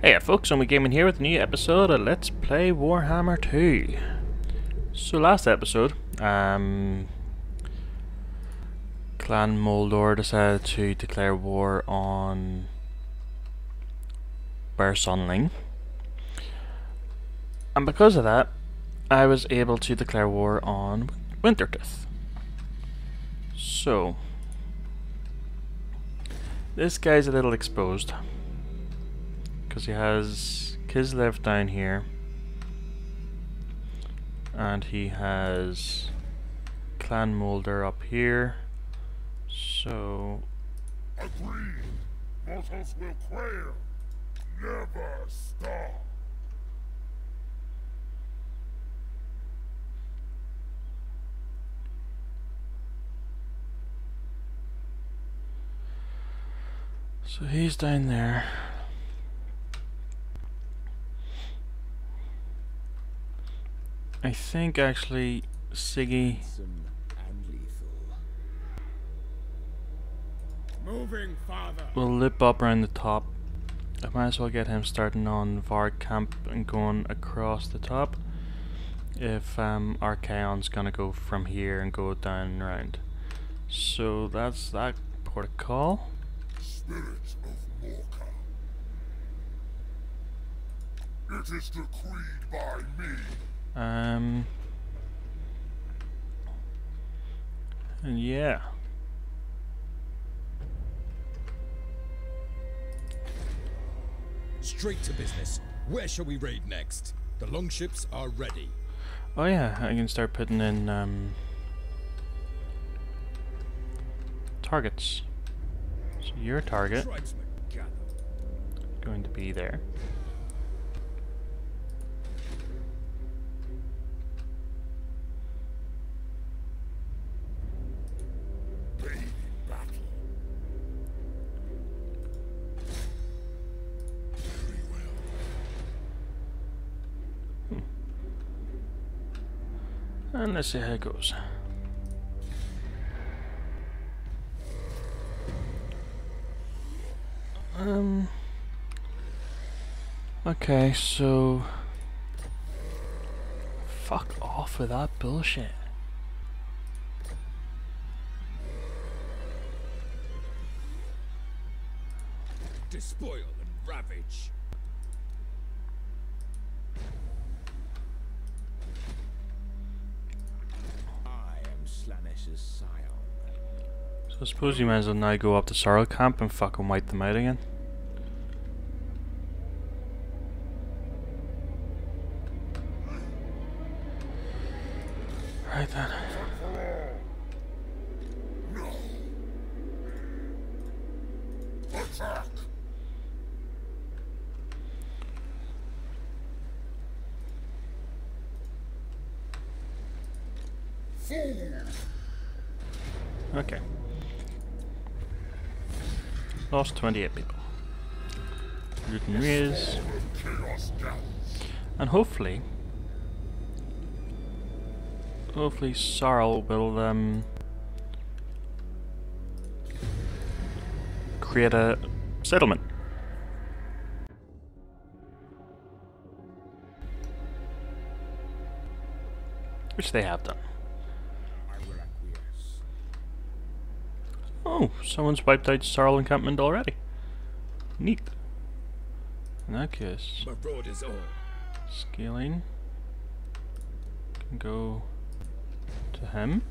Hey folks, Zombie Gaming here with a new episode of Let's Play Warhammer 2. So last episode, Clan Moulder decided to declare war on VASSALS, and because of that, I was able to declare war on Wintertooth. So, this guy's a little exposed, because he has Kislev down here, and he has Clan Moulder up here. So agreed. Mortals will quail, never stop. So he's down there. I think actually Siggy will loop up around the top. I might as well get him starting on Varg camp and going across the top if Archaon's gonna go from here and go down and around. So that's that port of call. Spirit of Morka. It is decreed by me. And yeah. Straight to business. Where shall we raid next? The longships are ready. Oh yeah, I can start putting in targets. So your target going to be there. And let's see how it goes. Okay, so fuck off with that bullshit. Despoil and ravage. So I suppose you might as well now go up to Sorrel camp and fucking wipe them out again. Right then. No. Attack. Fool. Okay. Lost 28 people. Looting Riz. And hopefully Sorrel will create a settlement. Which they have done. Oh, someone's wiped out Sorrel encampment already. Neat. In that case, Marauders all. scaling can go to him.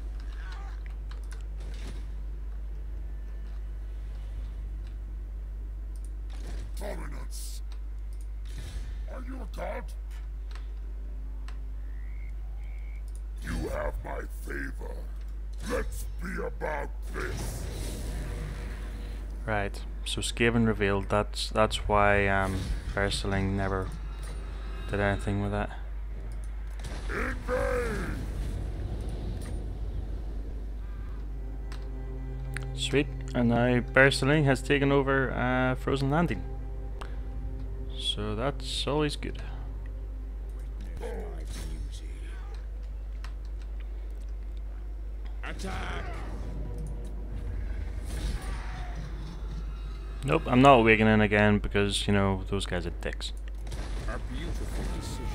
Dominance. Are you a god? You have my favor. Let's be about this. Right. So Skaven revealed that's why VASSALS never did anything with that. In vain. Sweet. And now VASSALS has taken over Frozen Landing. So that's always good. Attack! Nope, I'm not awakening again because, you know, those guys are dicks. A beautiful decision.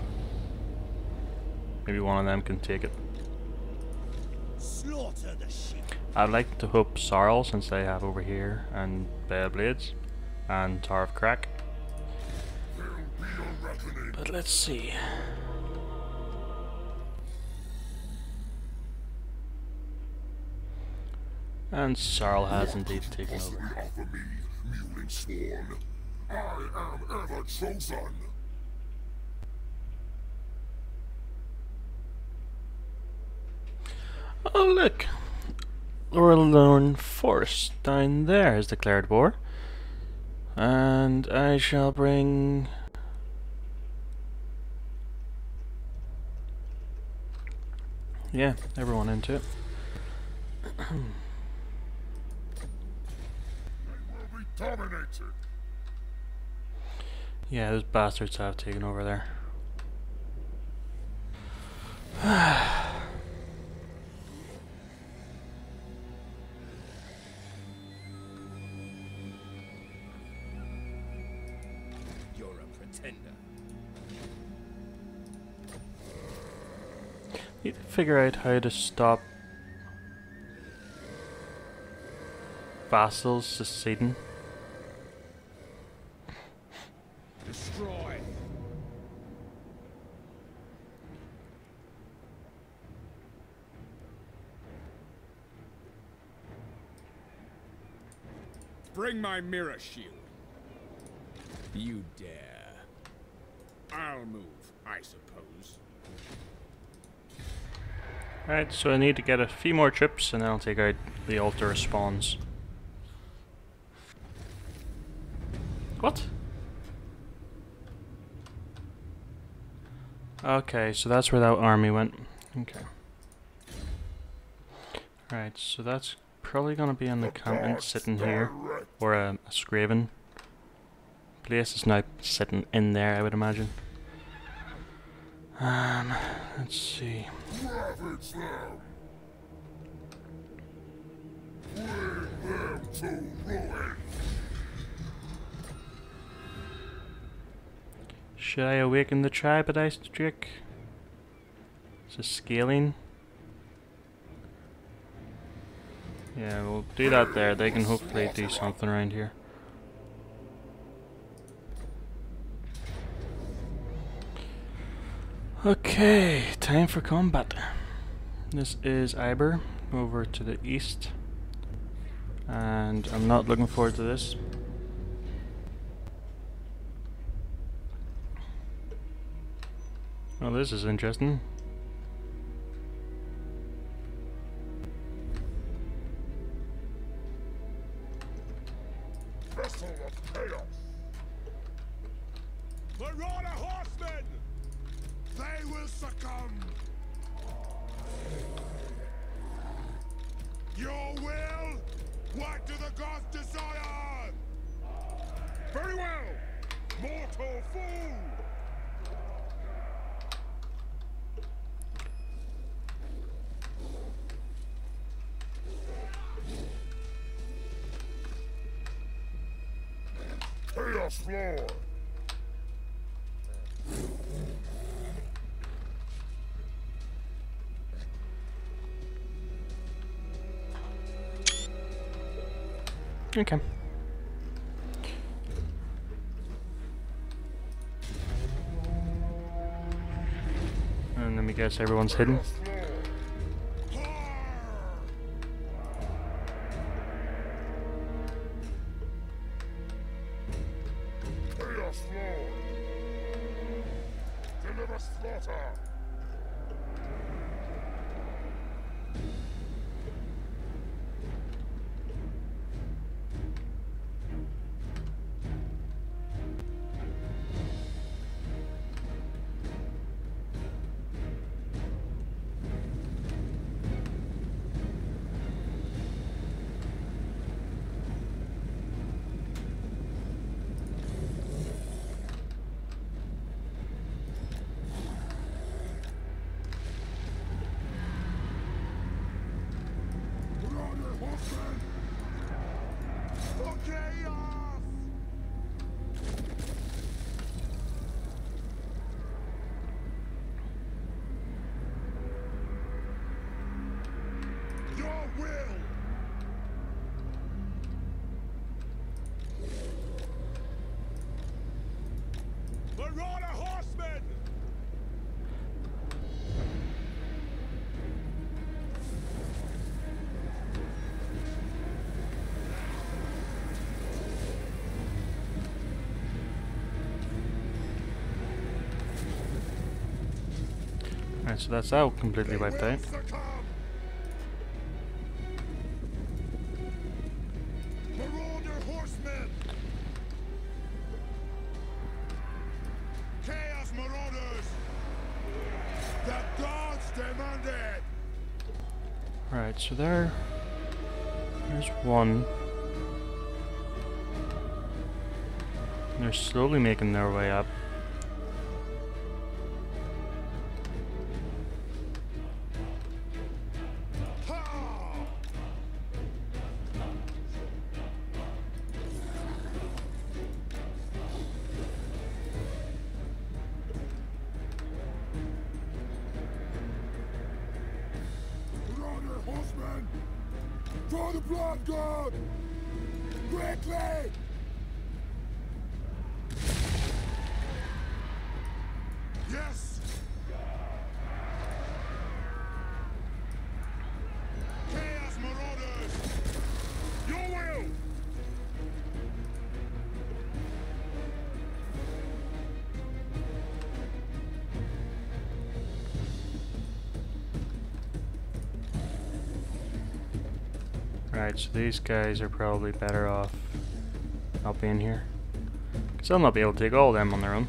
Maybe one of them can take it. Slaughter the sheep. I'd like to hope Sarl, since they have over here, and Bale Blades, and Tar of Crack. But let's see. And Sarl has indeed taken over. Offer me, mewling sworn. I am ever chosen. Oh look! Lorelorn Forest down there has declared war. And I shall bring... yeah, everyone into it. They will be dominated. Yeah, those bastards have taken over there. You're a pretender. Need to figure out how to stop vassals seceding. Destroy. Bring my mirror shield. You dare. I'll move, I suppose. Alright, so I need to get a few more troops and then I'll take out the altar spawns. What? Okay, so that's where that army went. Okay. Alright, so that's probably gonna be an encampment sitting here. Or a Scraven. Place is now sitting in there, I would imagine. Let's see. Ravage them. Bring them to ruin. Should I awaken the tribe at Ice Drake? Is it scaling? Yeah, we'll do that there. They can hopefully do something around here. Okay, time for combat. This is Iber over to the east. And I'm not looking forward to this. Well, this is interesting. Vessel of chaos. Marauder horsemen! They will succumb. Your will? What do the gods desire? Very well! Mortal fool! Chaos floor. Okay. And let me guess everyone's hidden. Chaos floor. Deliver slaughter. Marauder horsemen! Alright, so that's out completely wiped out. Marauder horsemen! Chaos marauders! The gods demand it! Right, so there's one. They're slowly making their way up. For the blood god! Quickly! Yes! Chaos marauders! Your will! Right, so these guys are probably better off not being here. Because they'll not be able to take all of them on their own.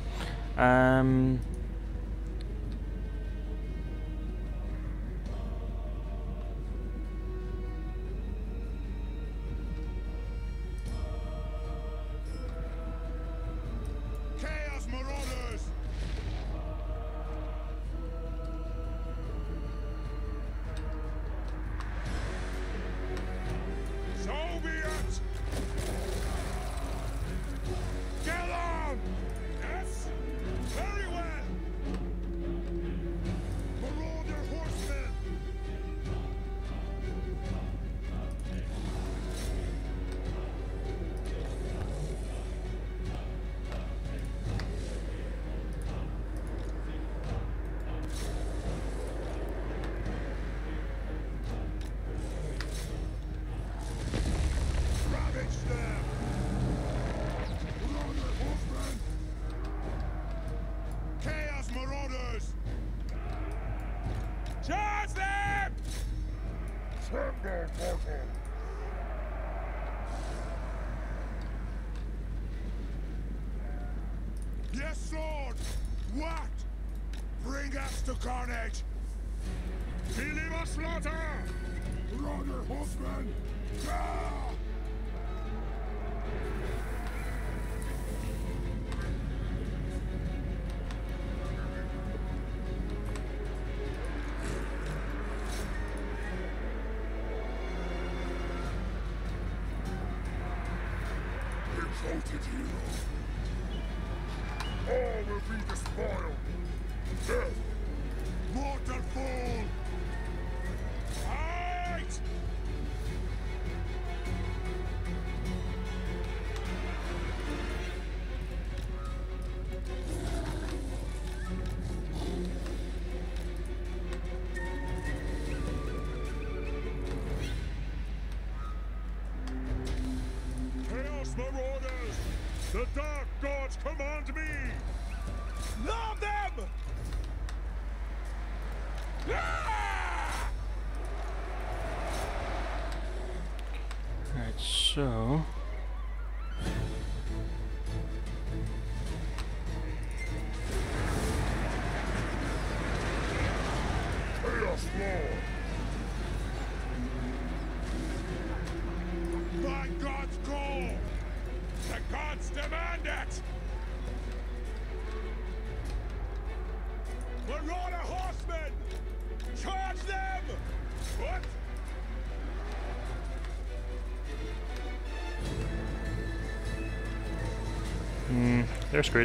Chaos marauders! So be it! Get on! Yes? Very well! Marauder horsemen! Ravage them! Marauder horsemen! Chaos marauders! Charge them! Tremble, mortal! Yes, Lord! What? Bring us to carnage! Deliver slaughter! Marauder horsemen! Ah! Exalted hero! All will be despoiled! Death! Mortal fool! Fight! Chaos marauders! The dark gods command me! Love them! Ah! Alright, so Chaos Lord! By God's call! The gods demand it! Marauder horsemen! Charge them! What? they're screwed.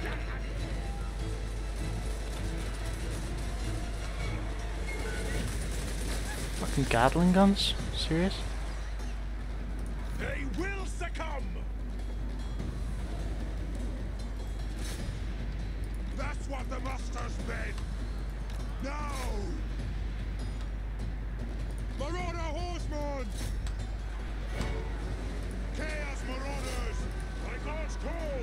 Fucking Gatling guns? Serious? They will succumb! of the master's bed! Now! Marauder horsemen! Chaos marauders! By God's call!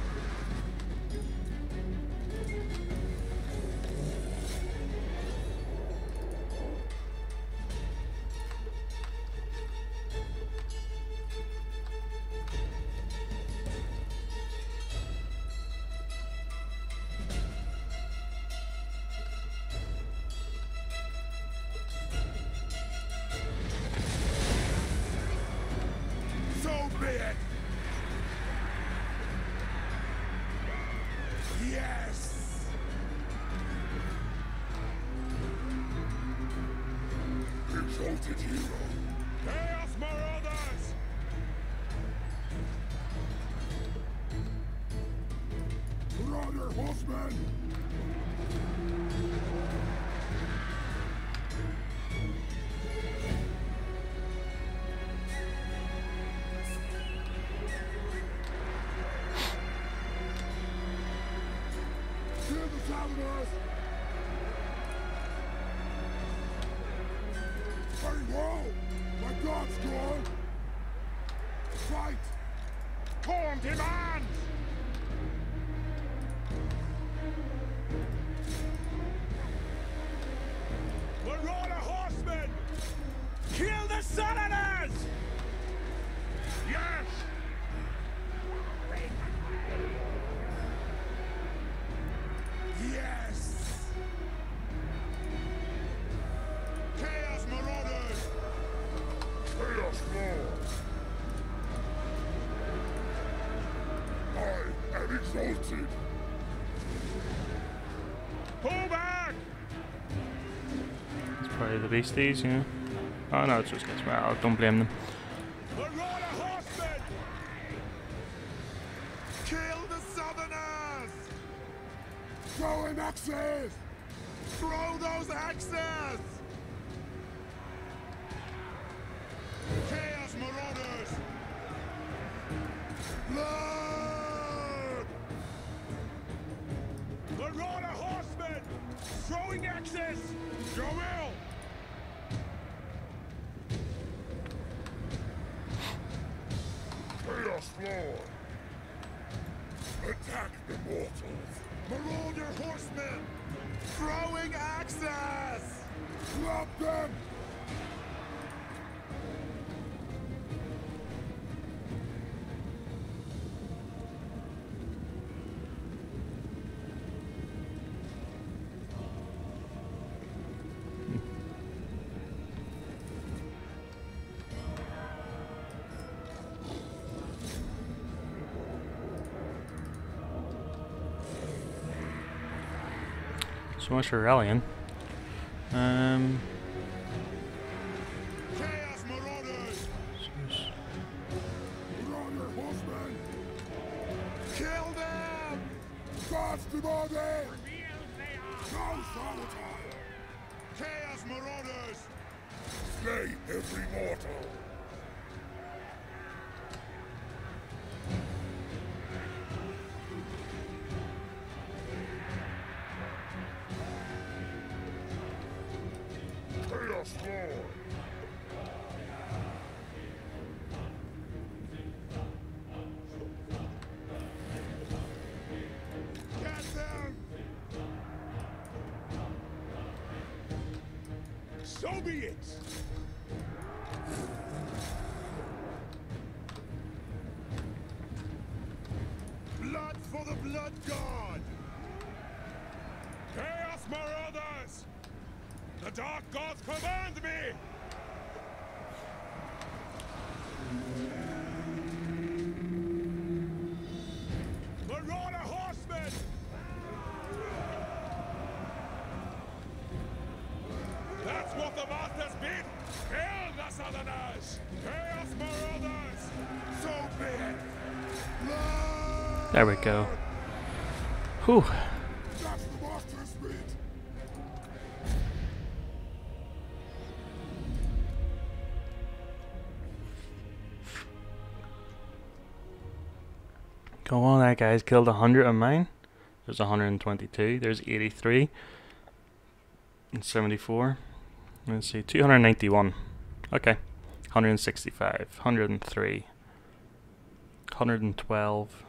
So be it! Yes! Exalted hero. Chaos marauders! Marauder horsemen. Kill the Salvadors. Very well. My God's drawn. Fight. Form demands! Marauder horsemen! Kill the Southerners! Yes! Yes! Chaos marauders! Chaos Lord. I am exalted. Pull back! It's probably the beasties, you know. Oh no, it's just guys. Well, don't blame them. Marauder horsemen! Kill the Southerners! Throw an axes. Throw those axes! Chaos marauders! Blood! Marauder horsemen! Throwing axes! Your will! Chaos Lord. Attack the mortals. Marauder horsemen! Throwing axes! Drop them. So much for rallying. Chaos marauders! Marauder horsemen. Kill them! God's demanded. No solitaire. Chaos marauders! Slay every mortal. Chaos Lord. Get them! So be it! Blood for the blood god! Chaos marauders! The dark gods command me! Marauder horsemen! That's what the masters bid! Kill the Southerners! Chaos marauders! So be it! Blood! There we go. Whew. That's the master's bid. Go on, that guy's killed 100 of mine. There's 122. There's 83. And 74. Let's see, 291. Okay. 165. 103. 112.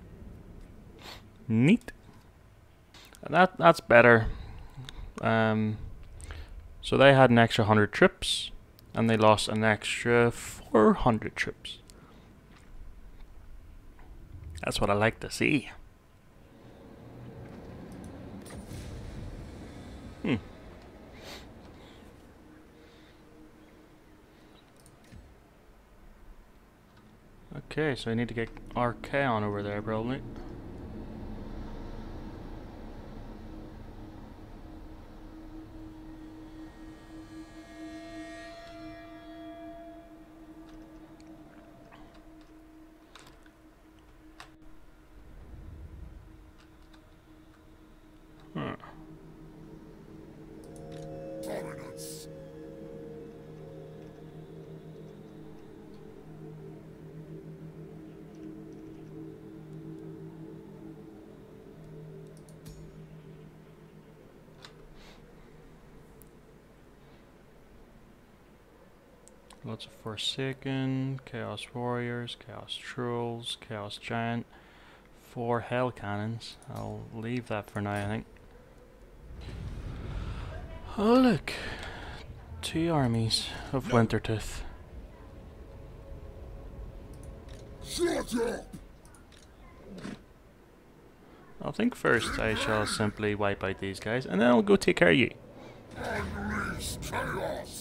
Neat. And that's better. So they had an extra 100 troops, and they lost an extra 400 troops. That's what I like to see. Okay, so I need to get Archaon over there, probably. Dominance. Lots of Forsaken, Chaos Warriors, Chaos Trolls, Chaos Giant, 4 Hell Cannons. I'll leave that for now, I think. Oh look! 2 armies of Wintertooth. Shut up! I think first I shall simply wipe out these guys, and then I'll go take care of you. Unleash chaos!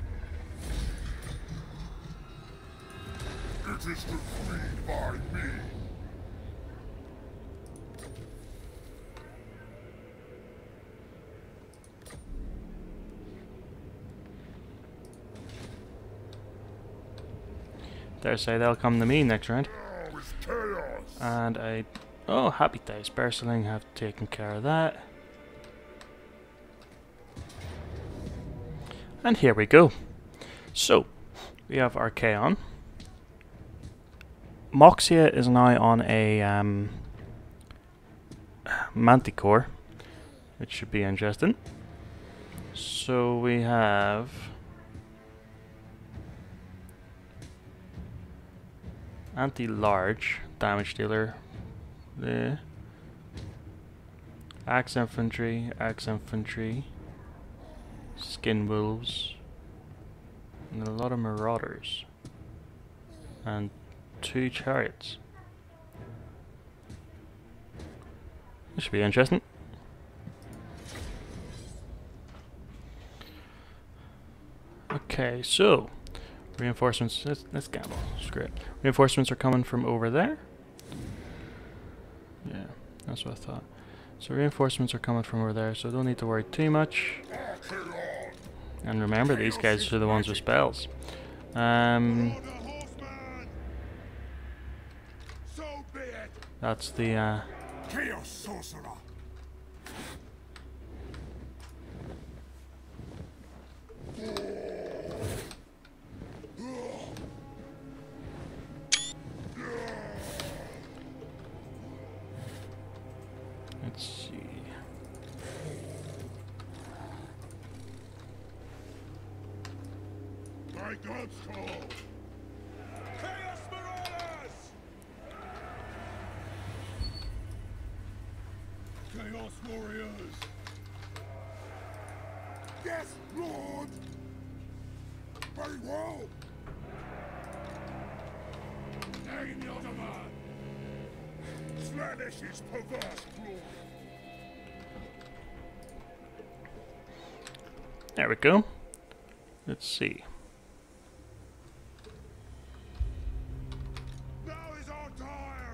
It is decreed by me. Dare say they'll come to me next round. Now is chaos! And oh, happy days, Berseling have taken care of that. And here we go. So, we have Archaon. Moxia is now on a Manticore, which should be interesting. So we have anti-large damage dealer, the axe infantry, skin wolves, and a lot of marauders, and 2 chariots. This should be interesting. Okay, so reinforcements. Let's gamble. Screw it. Reinforcements are coming from over there. Yeah, that's what I thought. So reinforcements are coming from over there, so don't need to worry too much. And remember, these guys are the ones with spells. That's the Chaos sorcerer! let's see. By God's call! Chaos Marauders! Chaos warriors! Yes, Lord! Very well! Name your demand! Slanish his perverse glory! There we go. Let's see. Now is our time!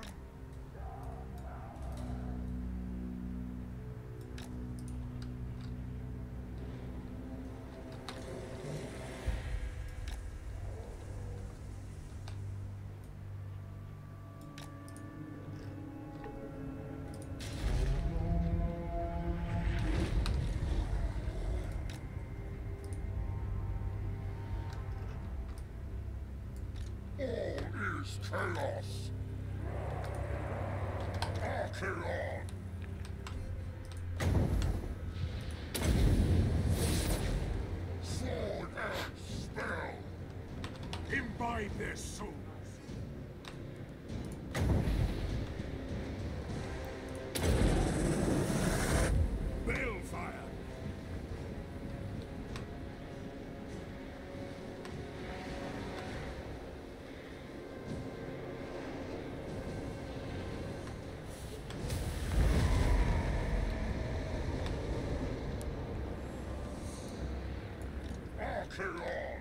All is chaos! Archaon! Archaon!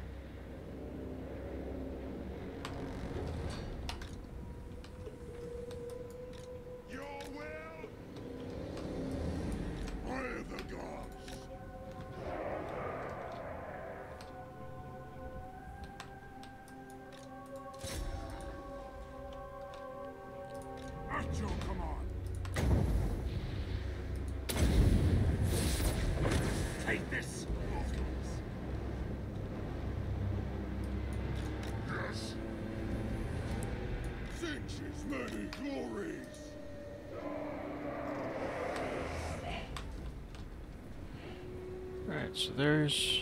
Your will! Brave the gods! At your command! Take this! Yes! Sinch's many glories! Alright, so there's...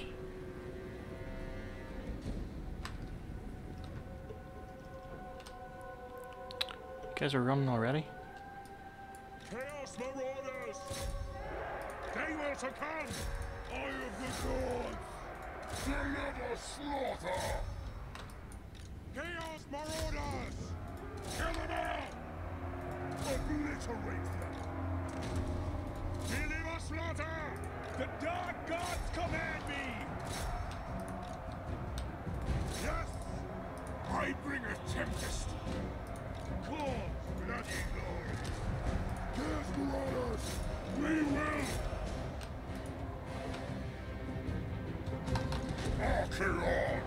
You guys are running already? Chaos Marauders! They will succumb! Eye of the gods! Deliver slaughter! Chaos Marauders! Kill them all! Obliterate them! Deliver slaughter! The dark gods command me! Yes! I bring a tempest! Cause bloody glory! Chaos Marauders! We will! Archaon!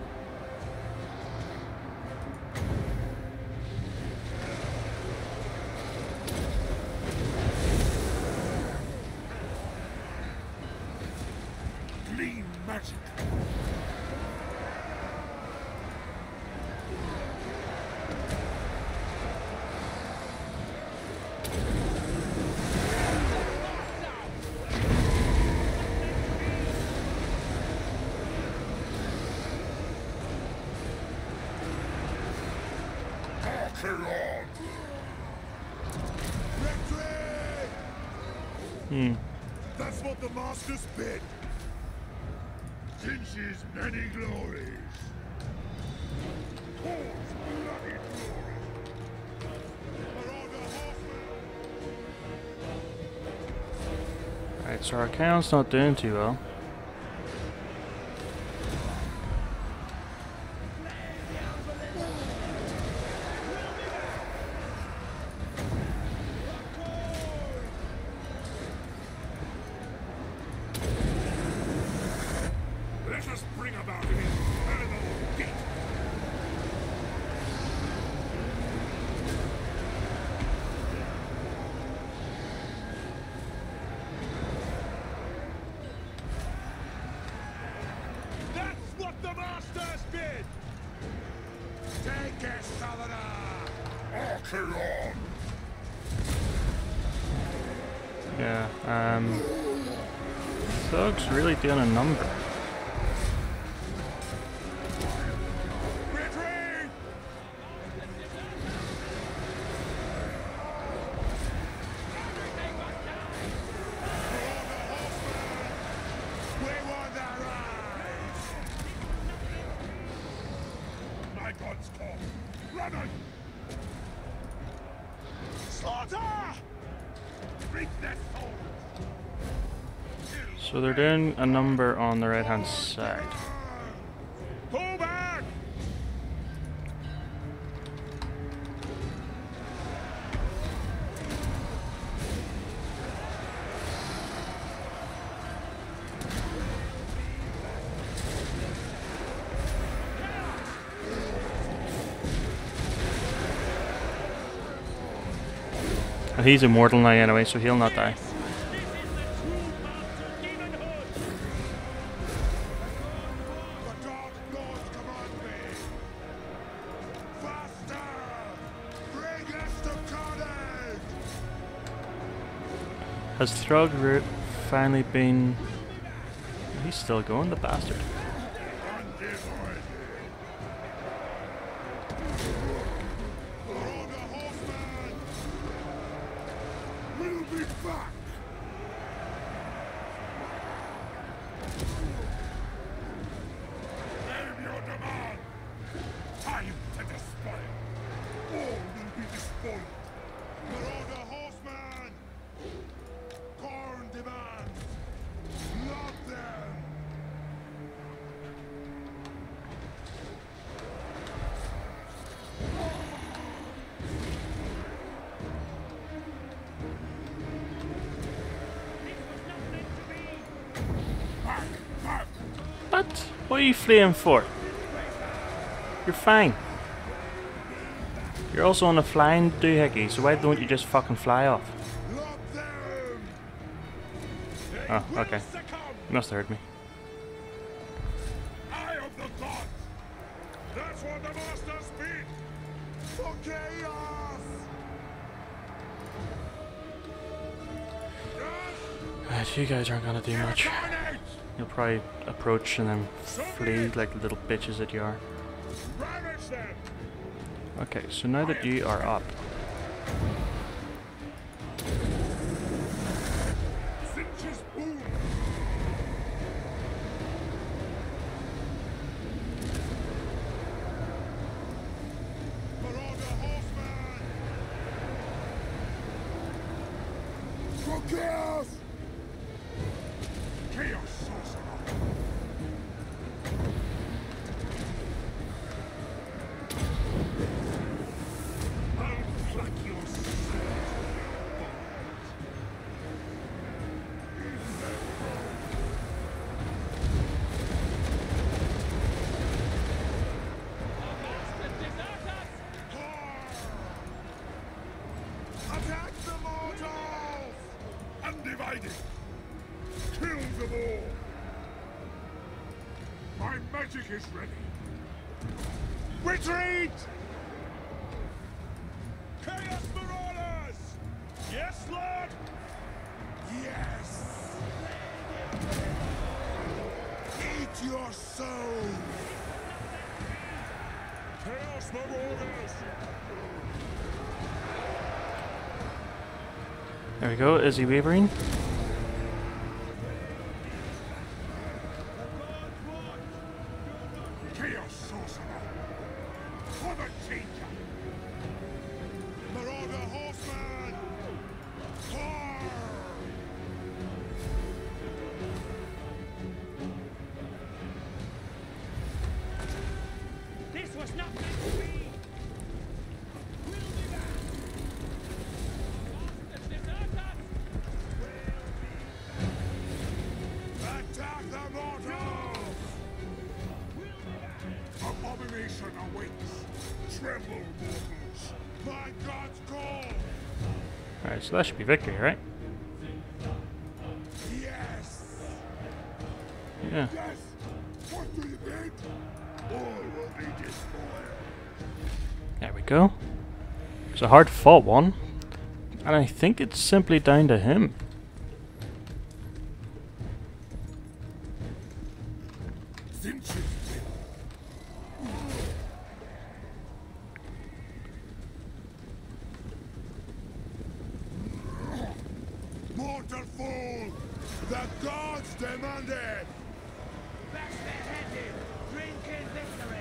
Gleam magic! Archaon! Victory! That's what the masters bid! Sinch's many glories! Cause bloody glory! Marauder horsemen! Alright, so our account's not doing too well. Let us bring about an infernal gate! That's what the masters bid! Take it, Southerner! Archaon! Yeah, Thug's really doing a number. Retreat! Marauder horsemen! We want their rise! My god's call! Running! Slaughter! Reap their souls! So they're doing a number on the right hand side. Pull back! And he's immortal now anyway, so he'll not die. The Dark Lords command me! Faster! Bring us to carnage! Has Throg finally been... He's still going, the bastard. Undivided! Marauder horsemen! We'll be back! Name your demand! Time to despoil! All will be despoiled! Marauder horsemen! Corn demands! Love them! What? What are you fleeing for? You're fine. You're also on a flying doohickey, so why don't you just fucking fly off? Oh, okay. You must have heard me. Eye of the gods! That's what the masters speak! For chaos! Right, you guys aren't gonna do much. You'll probably approach and then flee like the little bitches that you are. Ravage them! Okay, so now that you are up, Cinches boom! Marauder horseman! For chaos! Chaos sorcerer! I'll pluck your soul. Attack the mortals! Undivided! Kill them all! My magic is ready! Retreat! Chaos Marauders! Yes, Lord! Yes! Eat your soul! Chaos Marauders! there we go. Is he wavering? Chaos Sorcerer! For the changer! Marauder Horseman! Tar! This was not meant to be! Attack the mortals! Abomination awaits! Tremble, mortals! My God's call! Alright, so that should be victory, right? Yes! Yeah. Yes! What do you think? All will be destroyed! There we go. It's a hard fought one. And I think it's simply down to him. Cinches mortal fool! The gods demand it! Back headed! Drink in victory!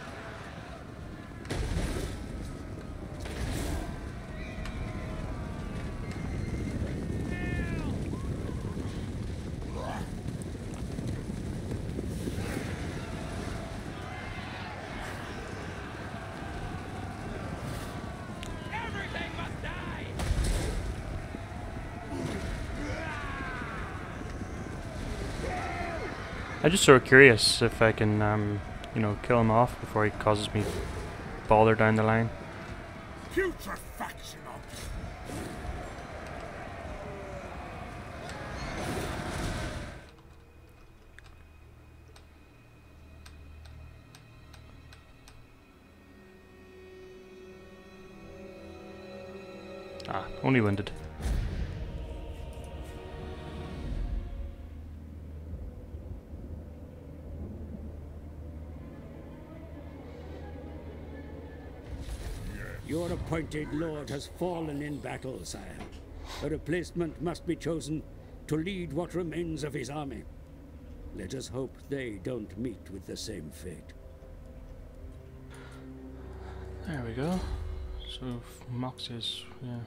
Everything must die! I'm just sort of curious if I can, you know, kill him off before he causes me bother down the line. Putrefaction of Ah, only wounded. Your appointed lord has fallen in battle, sire. A replacement must be chosen to lead what remains of his army. Let us hope they don't meet with the same fate. There we go. So, Mox is, yeah.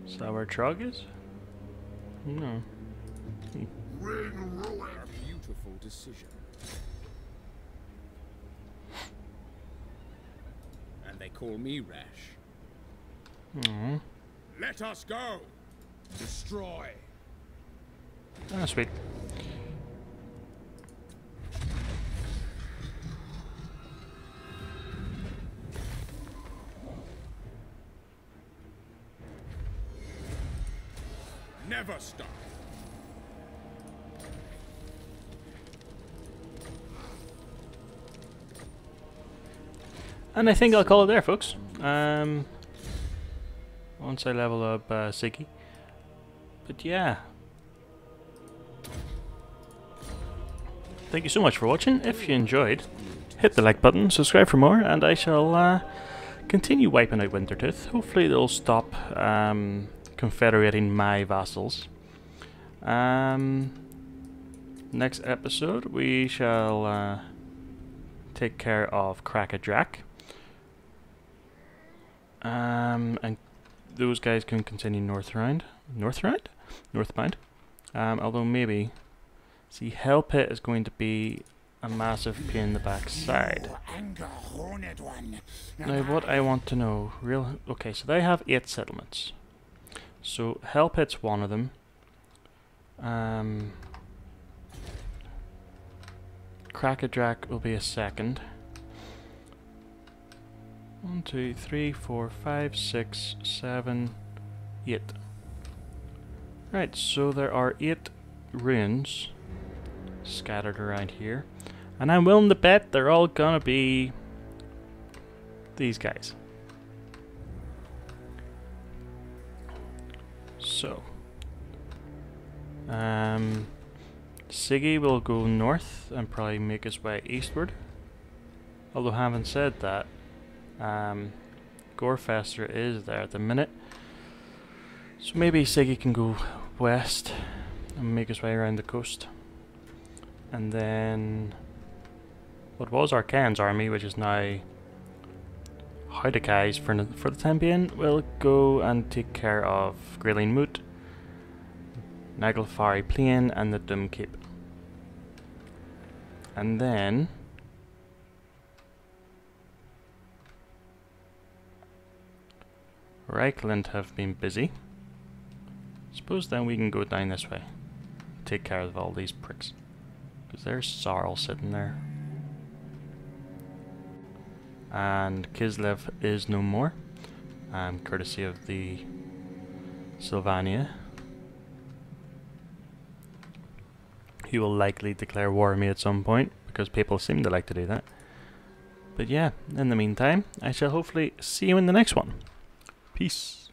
Is that where Trog is? No. Ring ruin. A beautiful decision. And they call me rash. Oh. Let us go! Destroy! Ah, sweet. Never stop! And I think I'll call it there, folks. Once I level up Siggy. But yeah. Thank you so much for watching. If you enjoyed, hit the like button, subscribe for more, and I shall continue wiping out Wintertooth. Hopefully they'll stop confederating my vassals. Next episode we shall take care of Crack-a-Jack. And those guys can continue northbound. Although maybe, see, Hell Pit is going to be a massive pain in the backside. Now, what I want to know, okay, so they have 8 settlements. So Hell Pit's one of them. Crack-a-Jack will be a second. 1, 2, 3, 4, 5, 6, 7, 8. Right, so there are 8 ruins scattered around here. And I'm willing to bet they're all gonna be these guys. So, Siggy will go north and probably make his way eastward. Although having said that, Gorefester is there at the minute, so maybe Siggy can go west and make his way around the coast. And then what was Archaon's army, which is now Haudakai's for the time being, will go and take care of Grayling Moot, Naglfari Plain and the Doom Keep. And then Reichland have been busy. Suppose then we can go down this way. Take care of all these pricks. Because there's Sarl sitting there. And Kislev is no more. Courtesy of the Sylvania. He will likely declare war on me at some point, because people seem to like to do that. But yeah, in the meantime, I shall hopefully see you in the next one. Peace.